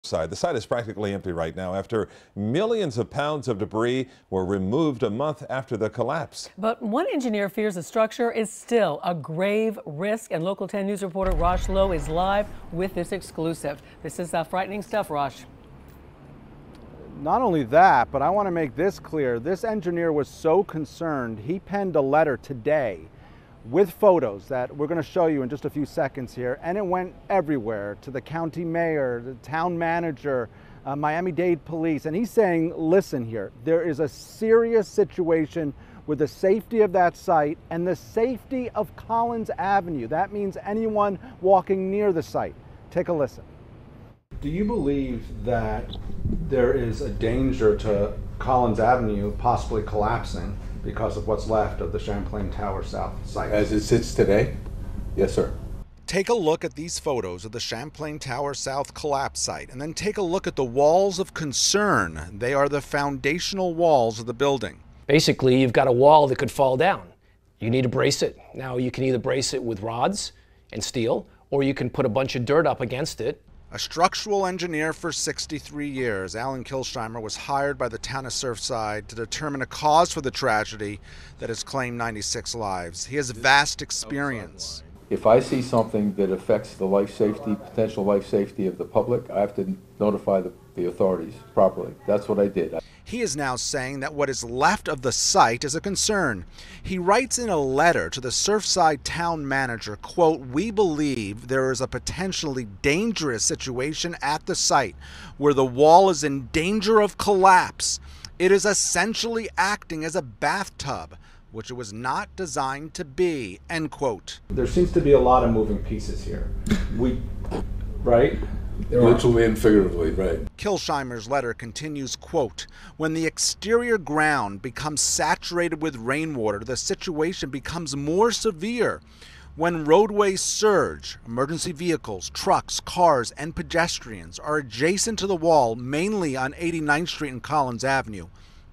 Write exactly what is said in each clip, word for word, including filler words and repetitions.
Side. The site is practically empty right now after millions of pounds of debris were removed a month after the collapse. But one engineer fears the structure is still a grave risk, and Local ten News reporter Rosh Lowe is live with this exclusive. This is uh, frightening stuff, Rosh. Not only that, but I want to make this clear. This engineer was so concerned, he penned a letter today with photos that we're going to show you in just a few seconds here, and it went everywhere, to the county mayor, the town manager, uh, Miami-Dade police, and he's saying, listen here, there is a serious situation with the safety of that site and the safety of Collins Avenue. That means anyone walking near the site. Take a listen. Do you believe that there is a danger to Collins Avenue possibly collapsing because of what's left of the Champlain Tower South site? As it sits today? Yes, sir. Take a look at these photos of the Champlain Tower South collapse site, and then take a look at the walls of concern. They are the foundational walls of the building. Basically, you've got a wall that could fall down. You need to brace it. Now, you can either brace it with rods and steel, or you can put a bunch of dirt up against it. A structural engineer for sixty-three years, Alan Kilsheimer was hired by the town of Surfside to determine a cause for the tragedy that has claimed ninety-six lives. He has vast experience. If I see something that affects the life safety, potential life safety of the public, I have to notify the, the authorities properly. That's what I did. He is now saying that what is left of the site is a concern. He writes in a letter to the Surfside town manager, quote, "We believe there is a potentially dangerous situation at the site where the wall is in danger of collapse. It is essentially acting as a bathtub, which it was not designed to be," end quote. There seems to be a lot of moving pieces here. We, right? Literally and figuratively, right. Kilsheimer's letter continues, quote, "When the exterior ground becomes saturated with rainwater, the situation becomes more severe. When roadways surge, emergency vehicles, trucks, cars, and pedestrians are adjacent to the wall, mainly on eighty-ninth Street and Collins Avenue.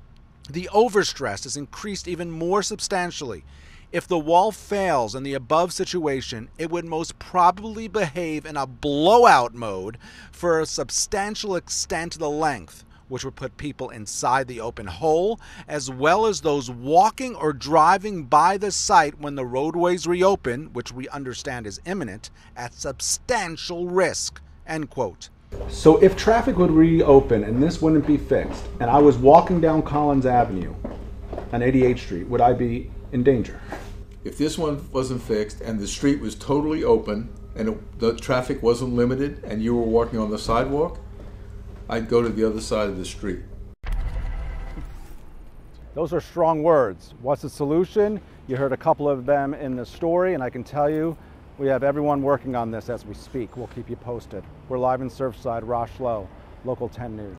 The overstress is increased even more substantially. If the wall fails in the above situation, it would most probably behave in a blowout mode for a substantial extent of the length, which would put people inside the open hole, as well as those walking or driving by the site when the roadways reopen, which we understand is imminent, at substantial risk," end quote. So if traffic would reopen and this wouldn't be fixed, and I was walking down Collins Avenue on eighty-eighth Street, would I be in danger? If this one wasn't fixed and the street was totally open and it, the traffic wasn't limited and you were walking on the sidewalk, I'd go to the other side of the street. Those are strong words. What's the solution? You heard a couple of them in the story, and I can tell you we have everyone working on this as we speak. We'll keep you posted. We're live in Surfside. Rosh Lowe, Local ten News.